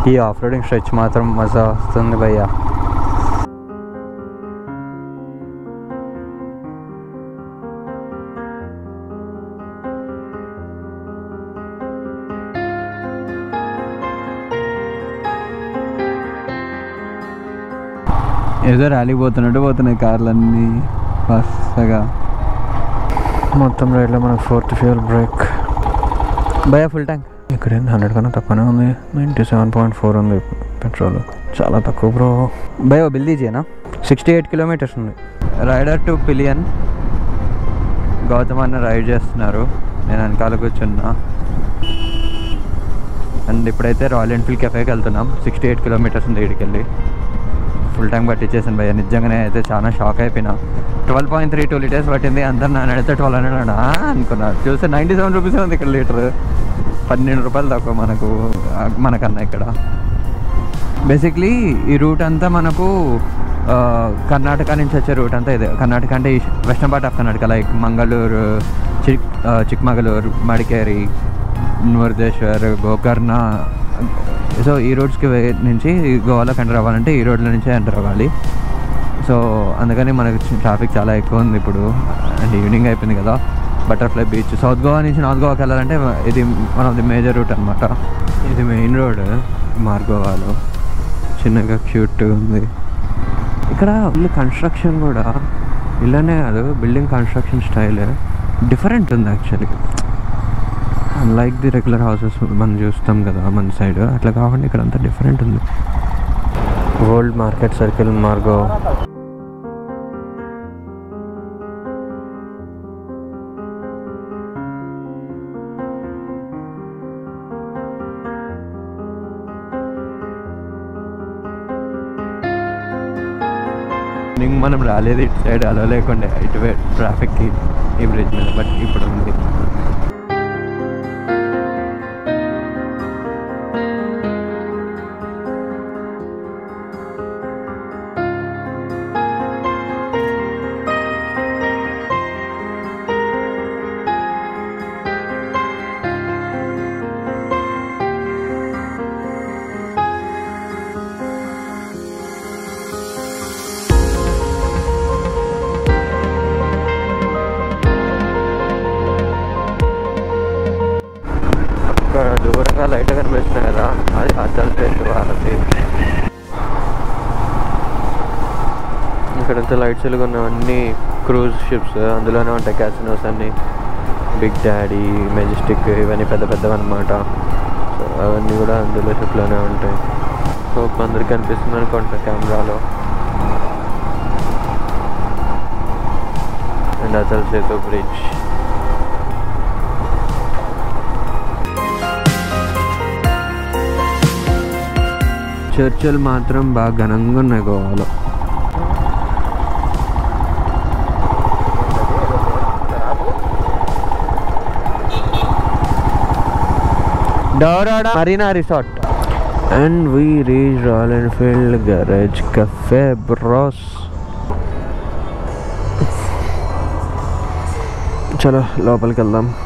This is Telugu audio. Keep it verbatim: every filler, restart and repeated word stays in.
ఈ ఆఫ్ రోడింగ్ స్ట్రెచ్ మాత్రం మజా వస్తుంది భయ్యా. ఏదో ర్యాలీకి పోతున్నట్టు పోతున్నాయి కార్లన్నీ ఫాస్ట్గా. మొత్తం రైడ్లో మనకు ఫోర్త్ ఫ్యూయల్ బ్రేక్. భయ్యా ఫుల్ ట్యాంక్ ఇక్కడ హండ్రెడ్ కన్నా తక్కువనే ఉంది. నైంటీ సెవెన్ పాయింట్ ఫోర్ ఉంది పెట్రోల్, చాలా తక్కువ బ్రో. భయ్యా బిల్ దీజేనా? సిక్స్టీ ఎయిట్ కిలోమీటర్స్ ఉంది. రైడర్ టు పిలియన్ గౌతమ్ అన్న రైడ్ చేస్తున్నారు, నేను వెనకాల కూర్చున్నా. అండ్ ఇప్పుడైతే రాయల్ ఎన్ఫీల్డ్ కెఫేకి వెళ్తున్నాం. సిక్స్టీ ఎయిట్ కిలోమీటర్స్ ఉంది ఇక్కడికి వెళ్ళి. ఫుల్ ట్యాంక్ పట్టించేసాను భయ్య. నిజంగానే అయితే చాలా షాక్ అయిపోయినా. Twelve point three two litres పట్టింది. అందరు నాన్న అడిగితే ట్వెల్వ్ హండ్రెడ్ అనుకున్నారు. చూస్తే నైంటీ సెవెన్ రూపీస్ ఉంది ఇక్కడ లీటర్. పన్నెండు రూపాయలు తక్కువ మనకు మనకన్నా ఇక్కడ. బేసిక్లీ ఈ రూట్ అంతా మనకు కర్ణాటక నుంచి వచ్చే రూట్ అంతా ఇదే. కర్ణాటక అంటే western part of Karnataka, like Mangaluru, చిక్ చిక్మగళూరు, మడికేరి, మురుదేశ్వర్, గోకర్ణ. సో ఈ రోడ్స్కి నుంచి గోవాలోకి ఎంటర్ అవ్వాలంటే ఈ రోడ్ల నుంచే ఎంటర్ అవ్వాలి. సో అందుకని మనకు ట్రాఫిక్ చాలా ఎక్కువ ఉంది ఇప్పుడు. అండ్ ఈవినింగ్ అయిపోయింది కదా. బటర్ఫ్లై బీచ్ సౌత్ గోవా నుంచి నార్త్ గోవాకి వెళ్ళాలంటే ఇది one of the major route అనమాట. ఇది మెయిన్ రోడ్ మార్గోవాలో. చిన్నగా క్యూట్ ఉంది. ఇక్కడ ఇల్లు కన్స్ట్రక్షన్ కూడా ఇల్లనే కాదు, బిల్డింగ్ కన్స్ట్రక్షన్ స్టైల్ డిఫరెంట్ ఉంది actually. Like the regular houses మనం చూస్తాం కదా మన సైడ్, అట్లా కాకుండా ఇక్కడ అంతా డిఫరెంట్ ఉంది. Old market circle Margao. మనం రాలేదు ఇటు సైడ్, అలా లేకుండా ఇటు ట్రాఫిక్కి ఈ బ్రిడ్జ్ మీద, బట్ ఇప్పుడు ఉంది. దూరంగా లైట్ కనిపిస్తున్నాయి కదా, అది అద్దం చేసి వారది. ఇక్కడంతా లైట్స్ ఉన్నవన్నీ క్రూజ్ షిప్స్, అందులోనే ఉంటాయి క్యాసినోస్ అన్నీ. బిగ్ డాడీ, మెజెస్టిక్, ఇవన్నీ పెద్ద పెద్దవి అనమాట. సో అవన్నీ కూడా అందులో షిప్లోనే ఉంటాయి. హోప్ అందరికి కనిపిస్తుంది అనుకుంటా కెమెరాలో. అండ్ అసలు సేతు బ్రిడ్జ్. చర్చలు మాత్రం బాగా ఘనంగా ఉన్నాయి గోవాలో. Dorada Marina resort. And we reach Royal Enfield garage cafe bros. చలో లోపలికి వెళ్దాం.